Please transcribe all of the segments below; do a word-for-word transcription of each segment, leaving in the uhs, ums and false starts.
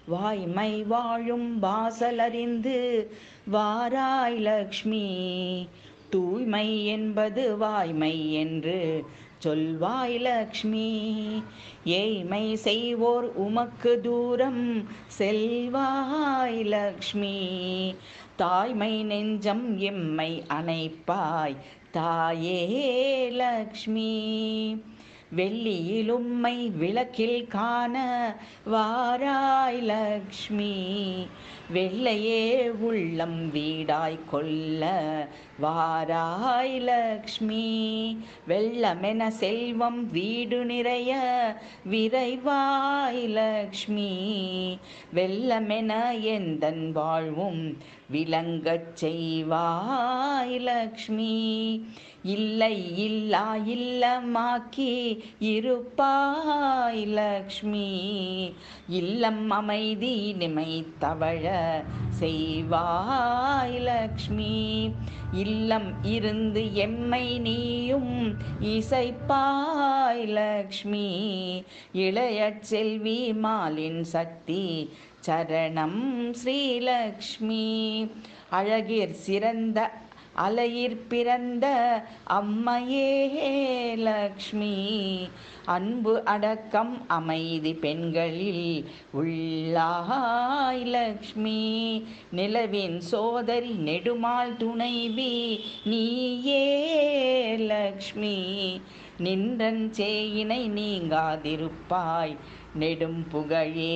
வாய்மை வாழும் வாசலறிந்து வாராய் லக்ஷ்மி. தூய்மை என்பது வாய்மை என்று சொல்வாய் லக்ஷ்மி. ஏய்மை செய்வோர் உமக்கு தூரம் செல்வாய் லக்ஷ்மி. தாய்மை நெஞ்சம் எம்மை அணைப்பாய் தாயே லக்ஷ்மி. வெள்ளியில் உம்மை விளக்கில் காண வாராய் லக்ஷ்மி. வெள்ளையே உள்ளம் வீடாய் கொள்ள வாராய் லக்ஷ்மி. வெள்ளமென செல்வம் வீடு நிறைய விரைவாய் லக்ஷ்மி. வெள்ளமென எந்தன் வாழ்வும் விளங்கச் செய்வாய் லக்ஷ்மி. இல்லை இல்லா இல்லமாக்கி இருப்பாய் லக்ஷ்மி. இல்லம் அமைதி நிமைத்தவழ செய்வாய் லக்ஷ்மி. இல்லம் இருந்து எம்மை நீயும் இசைப்பாய் லக்ஷ்மி. இளைய செல்வி மாலின் சக்தி சரணம் ஸ்ரீலக்ஷ்மி. அழகிற் சிறந்த அலையிற் பிறந்த அம்மையே லக்ஷ்மி. அன்பு அடக்கம் அமைதி பெண்களில் உள்ளாய் லக்ஷ்மி. நிலவின் சோதரி நெடுமால் துணைவி நீயே லக்ஷ்மி. நின்றன் சேயினை நீங்காதிருப்பாய் நெடும் புகழே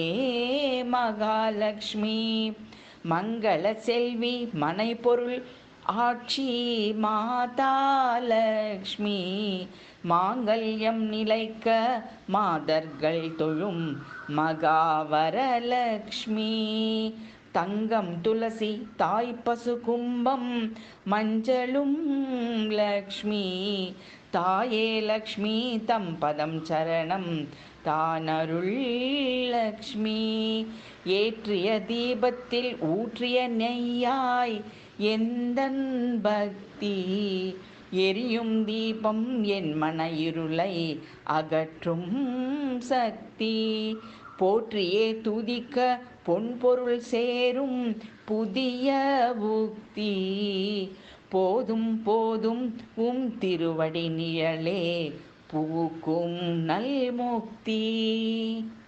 மகாலக்ஷ்மி. மங்கள செல்வி மனை பொருள் ஆட்சி மாதா லக்ஷ்மி. மாங்கல்யம் நிலைக்க மாதர்கள் தொழும் மகாவரலக்ஷ்மி. தங்கம் துளசி தாய் பசு கும்பம் மஞ்சளும் லக்ஷ்மி. தாயே லக்ஷ்மி தம் பதம் சரணம் தானருள் லக்ஷ்மி. ஏற்றிய தீபத்தில் ஊற்றிய நெய்யாய் எந்தன் பக்தி. எரியும் தீபம் என் மன இருளை அகற்றும் சக்தி. போற்றியே துதிக்க பொன்பொருள் சேரும் புதிய உக்தி. போதும் போதும் உம் திருவடி நிழலே பூக்கும் நல் முக்தி.